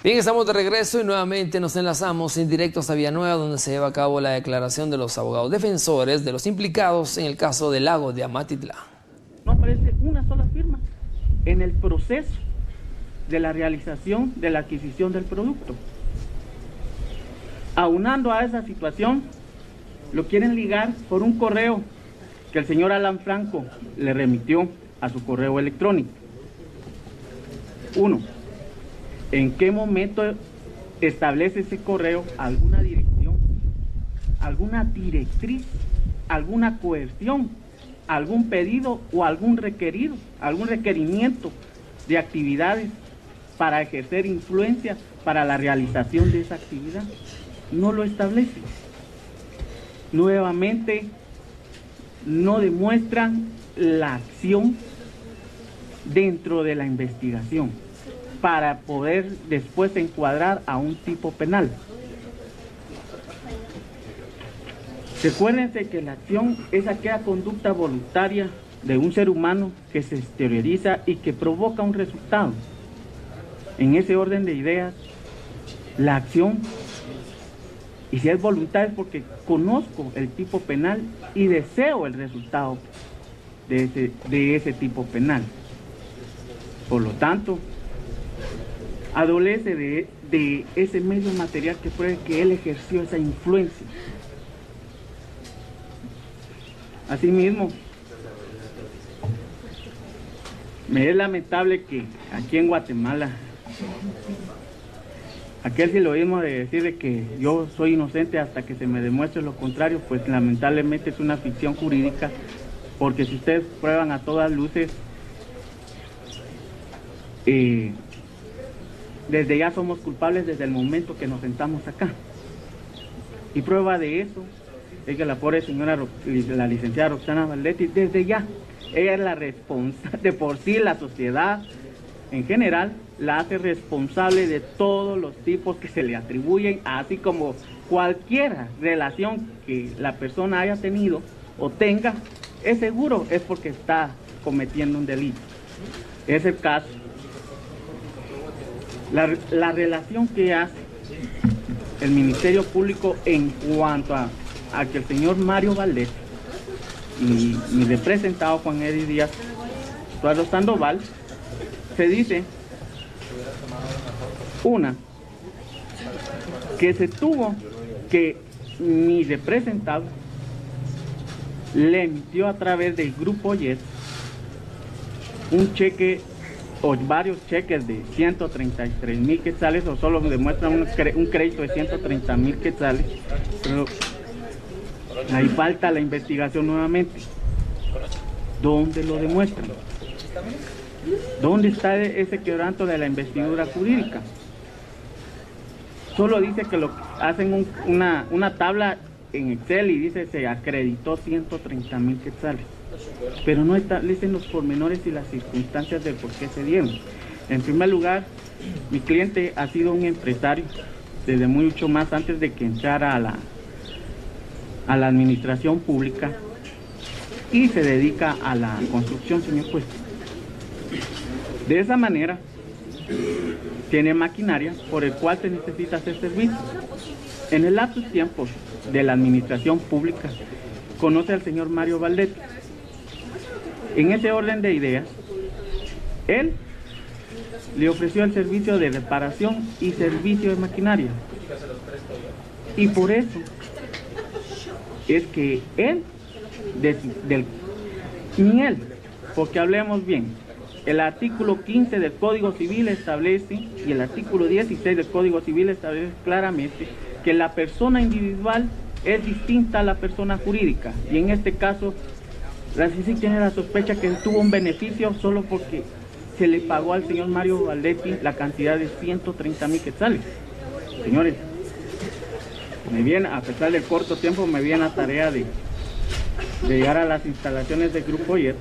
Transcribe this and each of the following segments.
Bien, estamos de regreso y nuevamente nos enlazamos en directo hasta Villanueva, donde se lleva a cabo la declaración de los abogados defensores de los implicados en el caso del lago de Amatitlán. No aparece una sola firma en el proceso de la realización de la adquisición del producto. Aunando a esa situación, lo quieren ligar por un correo que el señor Alan Franco le remitió a su correo electrónico. 1. ¿En qué momento establece ese correo alguna dirección, alguna directriz, alguna coerción, algún pedido o algún requerimiento de actividades para ejercer influencia para la realización de esa actividad? No lo establece. Nuevamente, no demuestran la acción dentro de la investigación para poder después encuadrar a un tipo penal. Recuérdense que la acción es aquella conducta voluntaria de un ser humano que se exterioriza y que provoca un resultado. En ese orden de ideas, la acción, y si es voluntad, es porque conozco el tipo penal y deseo el resultado de ese tipo penal. Por lo tanto, adolece de ese medio material que pruebe que él ejerció esa influencia. Asimismo, me es lamentable que aquí en Guatemala, aquel silogismo de decir de que yo soy inocente hasta que se me demuestre lo contrario, pues lamentablemente es una ficción jurídica, porque si ustedes prueban a todas luces, desde ya somos culpables desde el momento que nos sentamos acá. Y prueba de eso es que la pobre señora, la licenciada Roxana Valdetti, desde ya, ella es la responsable, de por sí la sociedad en general la hace responsable de todos los tipos que se le atribuyen, así como cualquier relación que la persona haya tenido o tenga, es seguro, es porque está cometiendo un delito. Es el caso. La relación que hace el Ministerio Público en cuanto a que el señor Mario Valdetti y mi representado Juan Eddy Díaz Eduardo Sandoval, se dice, una, que se tuvo que mi representado le emitió a través del Grupo YES un cheque o varios cheques de 133,000 quetzales, o solo demuestran un crédito de 130,000 quetzales, pero ahí falta la investigación nuevamente. ¿Dónde lo demuestran? ¿Dónde está ese quebranto de la investidura jurídica? Solo dice que lo hacen una tabla en Excel y dice se acreditó 130,000 quetzales, pero no establecen los pormenores y las circunstancias de por qué se dieron. En primer lugar, mi cliente ha sido un empresario desde mucho más antes de que entrara a la administración pública y se dedica a la construcción, señor juez. De esa manera, tiene maquinaria por el cual se necesita hacer servicio. En el lapso de tiempo de la administración pública, conoce al señor Mario Valdetti. En ese orden de ideas, él le ofreció el servicio de reparación y servicio de maquinaria. Y por eso es que él, ni él, porque hablemos bien, el artículo 15 del Código Civil establece, y el artículo 16 del Código Civil establece claramente que la persona individual es distinta a la persona jurídica, y en este caso la CICIG tiene la sospecha que tuvo un beneficio solo porque se le pagó al señor Mario Valdetti la cantidad de 130,000 quetzales. Señores, a pesar del corto tiempo, me viene a tarea de llegar a las instalaciones del Grupo YES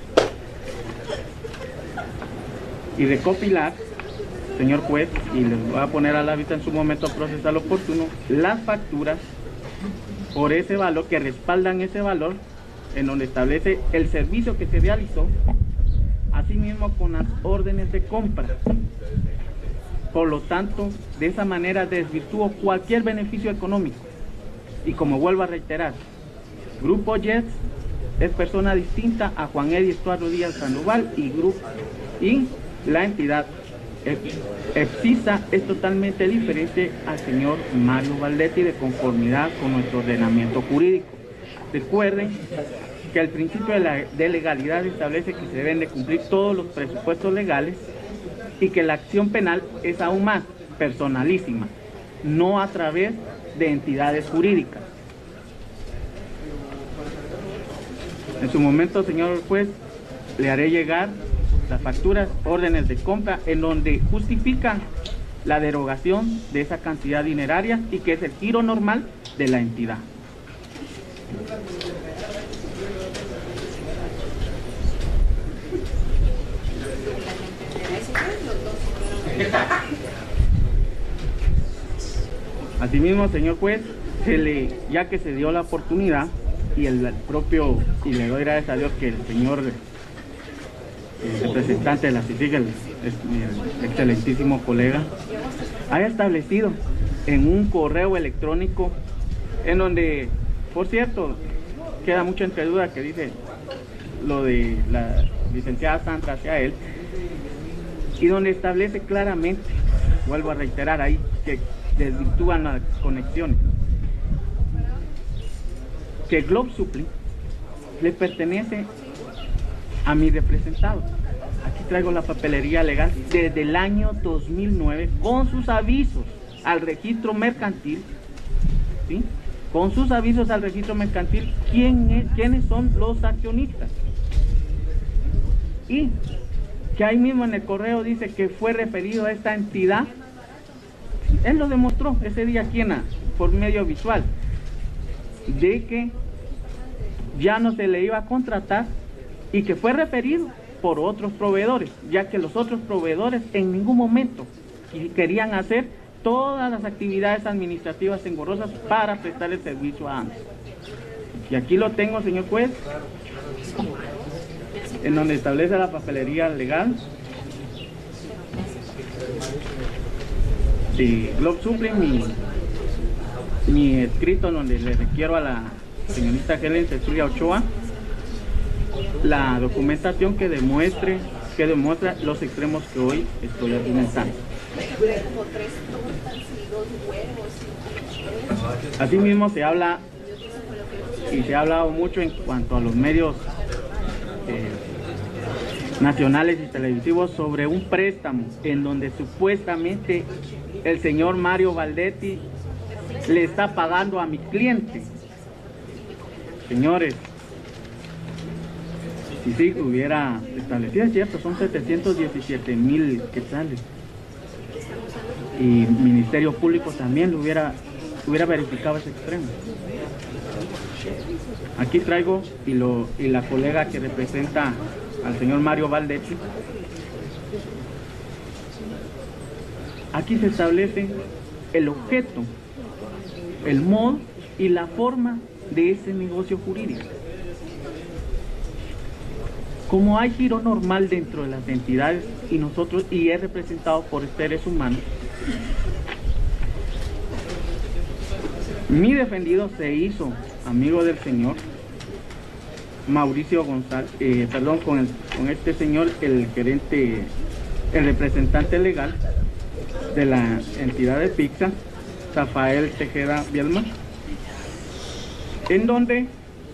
y recopilar, señor juez, y les voy a poner a la vista en su momento procesal oportuno, las facturas por ese valor, que respaldan ese valor, en donde establece el servicio que se realizó, asimismo con las órdenes de compra. Por lo tanto, de esa manera desvirtúo cualquier beneficio económico. Y como vuelvo a reiterar, Grupo Jets es persona distinta a Juan Eddie Estuardo Díaz Sandoval y la entidad EPSISA es totalmente diferente al señor Mario Valdetti de conformidad con nuestro ordenamiento jurídico. Recuerden que el principio de legalidad establece que se deben de cumplir todos los presupuestos legales y que la acción penal es aún más personalísima, no a través de entidades jurídicas. En su momento, señor juez, le haré llegar las facturas, órdenes de compra, en donde justifican la derogación de esa cantidad dineraria y que es el giro normal de la entidad. Asimismo, señor juez, ya que se dio la oportunidad y y le doy gracias a Dios que el señor representante de la CICIG, el excelentísimo colega, haya establecido en un correo electrónico en donde, por cierto, queda mucho entre duda que dice lo de la licenciada Sandra hacia él, y donde establece claramente, vuelvo a reiterar ahí, que desvirtúan las conexiones, que Globe Supply le pertenece a mi representado. Aquí traigo la papelería legal desde el año 2009 con sus avisos al registro mercantil, ¿sí? Con sus avisos al registro mercantil, quiénes son los accionistas. Y que ahí mismo en el correo dice que fue referido a esta entidad. Él lo demostró ese día aquí por medio visual, de que ya no se le iba a contratar y que fue referido por otros proveedores, ya que los otros proveedores en ningún momento querían hacer todas las actividades administrativas engorrosas para prestar el servicio a AMSA. Y aquí lo tengo, señor juez, en donde establece la papelería legal de Globe Supply, mi escrito donde le requiero a la señorita Helen Cecilia Ochoa la documentación que demuestra los extremos que hoy estoy argumentando. Asimismo se habla, y se ha hablado mucho en cuanto a los medios nacionales y televisivos, sobre un préstamo en donde supuestamente el señor Mario Valdetti le está pagando a mi cliente. Señores, si sí hubiera establecido, es cierto, son 717,000 quetzales, y Ministerio Público también lo hubiera verificado ese extremo. Aquí traigo, y la colega que representa al señor Mario Valdetti, aquí se establece el objeto, el modo y la forma de ese negocio jurídico. Como hay giro normal dentro de las entidades y es representado por seres humanos, mi defendido se hizo amigo del señor Mauricio González, con este señor, el gerente, el representante legal de la entidad de PIXA, Rafael Tejeda Bielma, en donde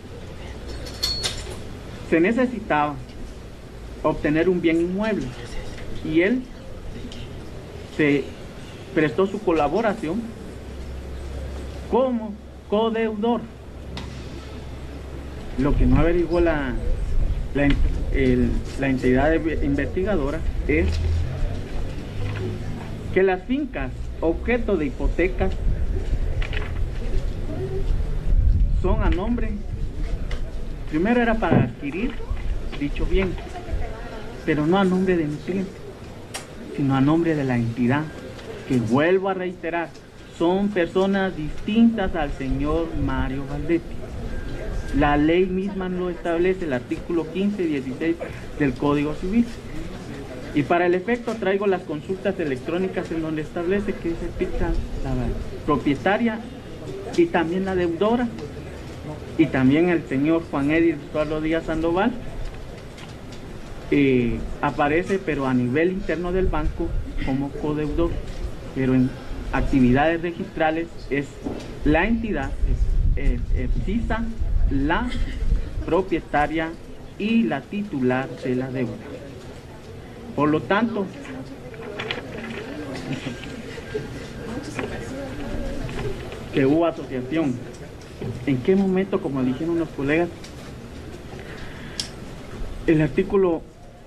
se necesitaba obtener un bien inmueble y él se prestó su colaboración como codeudor. Lo que no averiguó la entidad investigadora es que las fincas objeto de hipotecas son a nombre, primero era para adquirir dicho bien, pero no a nombre de mi cliente, sino a nombre de la entidad, que vuelvo a reiterar, son personas distintas al señor Mario Valdetti. La ley misma lo establece, el artículo 15 y 16 del Código Civil. Y para el efecto traigo las consultas electrónicas en donde establece que se pica la propietaria y también la deudora y también el señor Juan Eddy Estuardo Díaz Sandoval. Aparece pero a nivel interno del banco como codeudor, pero en actividades registrales es la entidad, es CISA, la propietaria y la titular de la deuda. Por lo tanto, que hubo asociación. ¿En qué momento, como dijeron los colegas, el artículo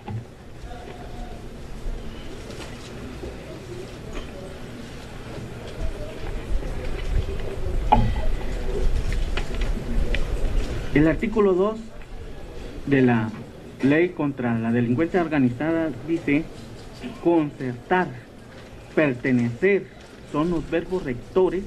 El artículo 2 de la ley contra la delincuencia organizada dice concertar, pertenecer, son los verbos rectores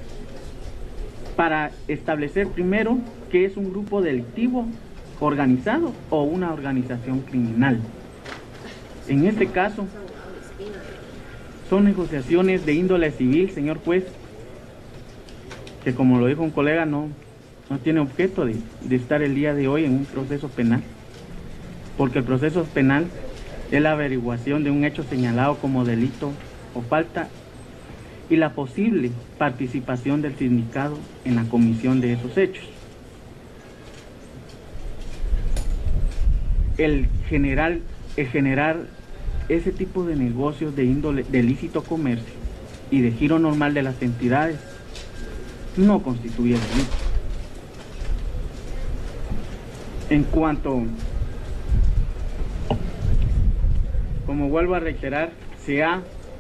para establecer primero qué es un grupo delictivo organizado o una organización criminal. En este caso, son negociaciones de índole civil, señor juez, que como lo dijo un colega, no tiene objeto de estar el día de hoy en un proceso penal, porque el proceso penal es la averiguación de un hecho señalado como delito o falta y la posible participación del sindicado en la comisión de esos hechos. El generar ese tipo de negocios de índole de lícito comercio y de giro normal de las entidades no constituye delito. En cuanto, como vuelvo a reiterar, se ha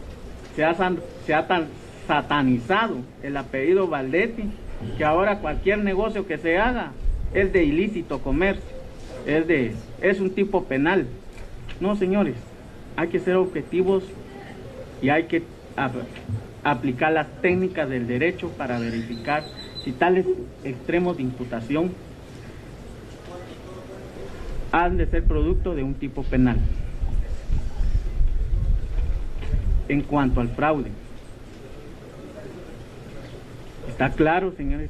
tan satanizado el apellido Valdetti que ahora cualquier negocio que se haga es de ilícito comercio, es un tipo penal. No, señores, hay que ser objetivos y hay que aplicar las técnicas del derecho para verificar si tales extremos de imputación han de ser producto de un tipo penal. En cuanto al fraude, está claro, señores,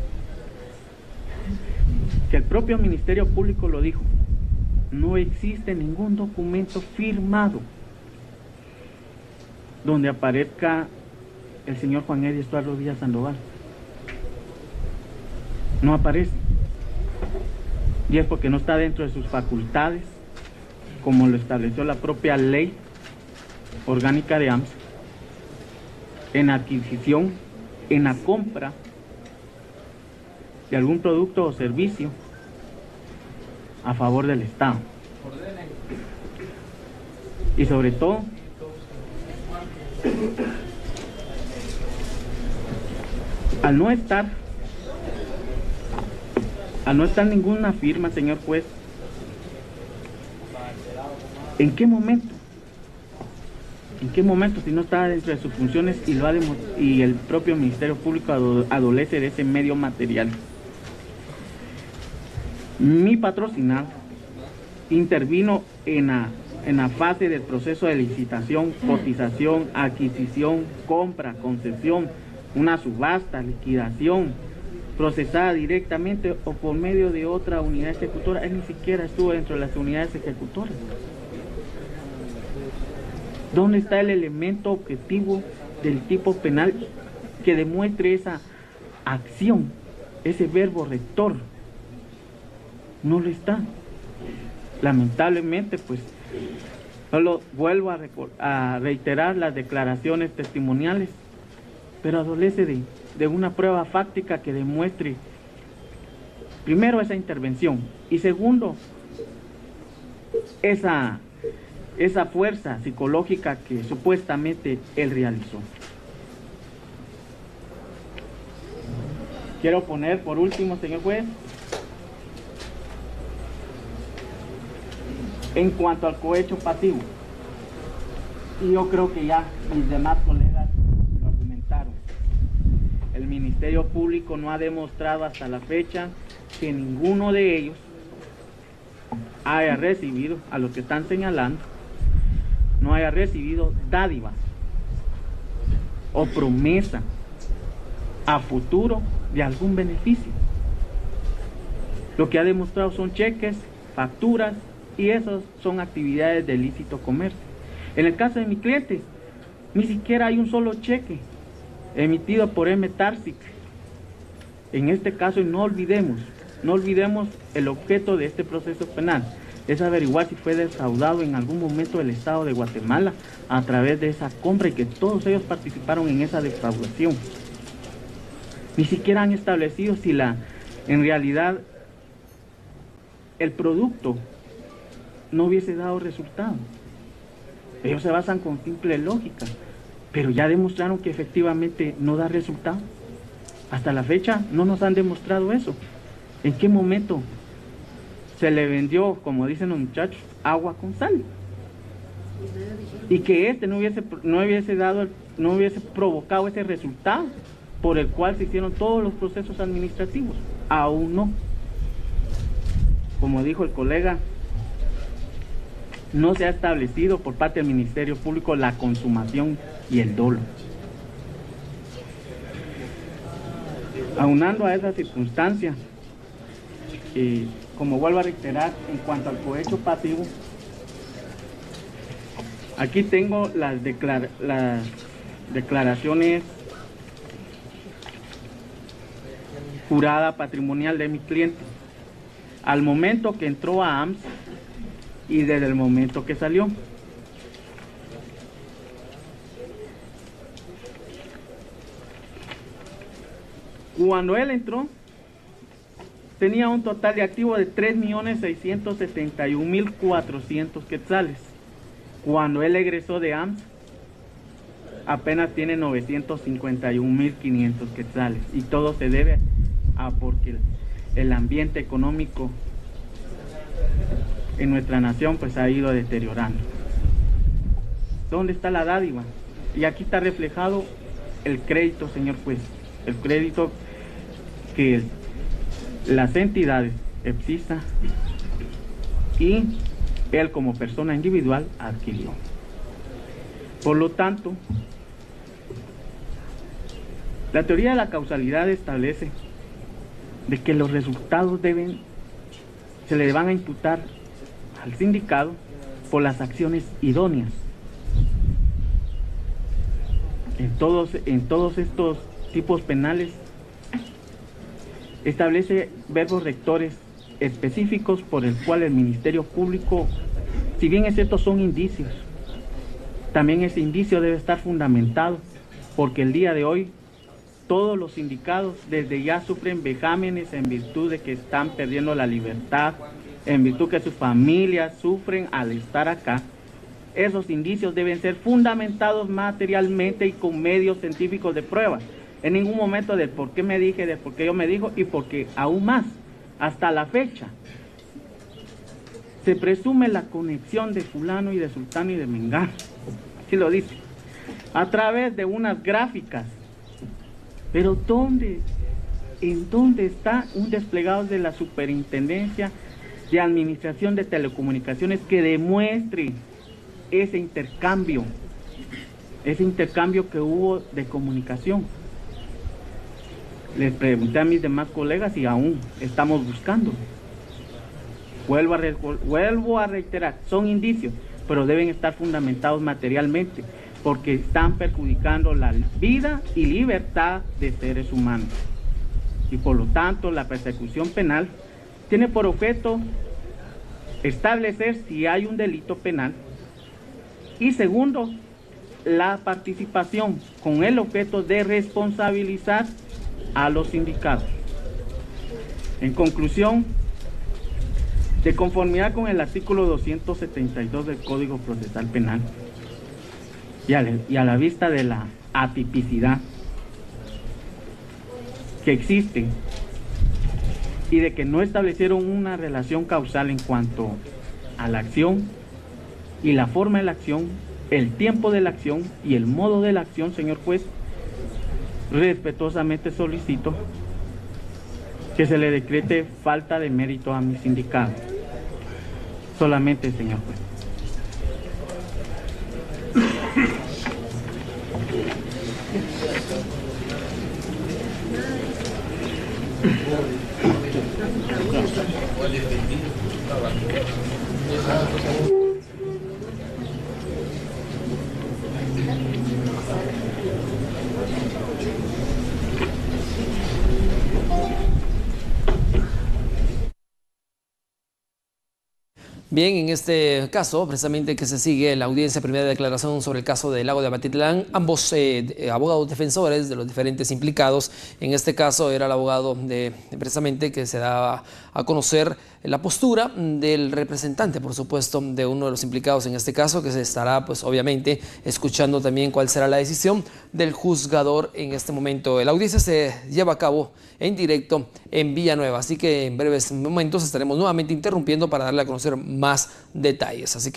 que el propio Ministerio Público lo dijo: no existe ningún documento firmado donde aparezca el señor Juan Eddy Estuardo Díaz Sandoval. No aparece. Y es porque no está dentro de sus facultades, como lo estableció la propia ley orgánica de AMSA, en adquisición, en la compra de algún producto o servicio a favor del Estado. Y sobre todo, al no estar ninguna firma, señor juez, ¿en qué momento, si no está dentro de sus funciones y el propio Ministerio Público adolece de ese medio material? Mi patrocinado intervino en la fase del proceso de licitación, cotización, adquisición, compra, concesión, una subasta, liquidación, procesada directamente o por medio de otra unidad ejecutora. Él ni siquiera estuvo dentro de las unidades ejecutoras. ¿Dónde está el elemento objetivo del tipo penal que demuestre esa acción, ese verbo rector? No lo está. Lamentablemente, pues, solo vuelvo a reiterar las declaraciones testimoniales, pero adolece de una prueba fáctica que demuestre, primero, esa intervención, y segundo, esa fuerza psicológica que supuestamente él realizó. Quiero poner por último, señor juez, en cuanto al cohecho pasivo, y yo creo que ya mis demás colegas lo argumentaron. El Ministerio Público no ha demostrado hasta la fecha que ninguno de ellos haya recibido, a lo que están señalando, no haya recibido dádivas o promesa a futuro de algún beneficio. Lo que ha demostrado son cheques, facturas, y esas son actividades de ilícito comercio. En el caso de mi cliente, ni siquiera hay un solo cheque emitido por M. Tarsic. En este caso, no olvidemos el objeto de este proceso penal, es averiguar si fue defraudado en algún momento el Estado de Guatemala a través de esa compra y que todos ellos participaron en esa defraudación. Ni siquiera han establecido si en realidad el producto no hubiese dado resultado. Ellos se basan con simple lógica, pero ya demostraron que efectivamente no da resultado. Hasta la fecha no nos han demostrado eso. ¿En qué momento se le vendió, como dicen los muchachos, agua con sal? Y que no hubiese provocado ese resultado por el cual se hicieron todos los procesos administrativos. Aún no. Como dijo el colega, no se ha establecido por parte del Ministerio Público la consumación y el dolo. Aunando a esa circunstancia, como vuelvo a reiterar, en cuanto al cohecho pasivo, aquí tengo las declaraciones jurada patrimonial de mi cliente al momento que entró a AMS y desde el momento que salió. Cuando él entró, tenía un total de activos de 3.671.400 quetzales. Cuando él egresó de AMS, apenas tiene 951.500 quetzales. Y todo se debe a porque el ambiente económico en nuestra nación pues ha ido deteriorando. ¿Dónde está la dádiva? Y aquí está reflejado el crédito, señor juez. El crédito que las entidades EPSISA y él como persona individual adquirió. Por lo tanto, la teoría de la causalidad establece de que los resultados se le van a imputar al sindicado por las acciones idóneas. En todos estos tipos penales establece verbos rectores específicos por el cual el Ministerio Público, si bien es cierto son indicios, también ese indicio debe estar fundamentado, porque el día de hoy todos los sindicados desde ya sufren vejámenes en virtud de que están perdiendo la libertad, en virtud que sus familias sufren al estar acá. Esos indicios deben ser fundamentados materialmente y con medios científicos de prueba. En ningún momento del por qué me dije, del por qué yo me dijo, y porque aún más, hasta la fecha, se presume la conexión de fulano y de sultano y de mengano, así lo dice, a través de unas gráficas. Pero ¿en dónde está un desplegado de la Superintendencia de Administración de Telecomunicaciones que demuestre ese intercambio que hubo de comunicación? Les pregunté a mis demás colegas y aún estamos buscando. Vuelvo a reiterar, son indicios, pero deben estar fundamentados materialmente, porque están perjudicando la vida y libertad de seres humanos. Y por lo tanto, la persecución penal tiene por objeto establecer si hay un delito penal. Y segundo, la participación con el objeto de responsabilizar a los sindicados. En conclusión, de conformidad con el artículo 272 del Código Procesal Penal, y a la vista de la atipicidad que existe y de que no establecieron una relación causal en cuanto a la acción y la forma de la acción, el tiempo de la acción y el modo de la acción, señor juez, respetuosamente solicito que se le decrete falta de mérito a mi sindicado. Solamente, señor juez. Bien, en este caso, precisamente que se sigue la audiencia primera de declaración sobre el caso del lago de Amatitlán, ambos abogados defensores de los diferentes implicados, en este caso era el abogado precisamente que se daba a conocer la postura del representante, por supuesto, de uno de los implicados en este caso, que se estará, pues obviamente, escuchando también cuál será la decisión del juzgador en este momento. La audiencia se lleva a cabo en directo en Villanueva, así que en breves momentos estaremos nuevamente interrumpiendo para darle a conocer más detalles. Así que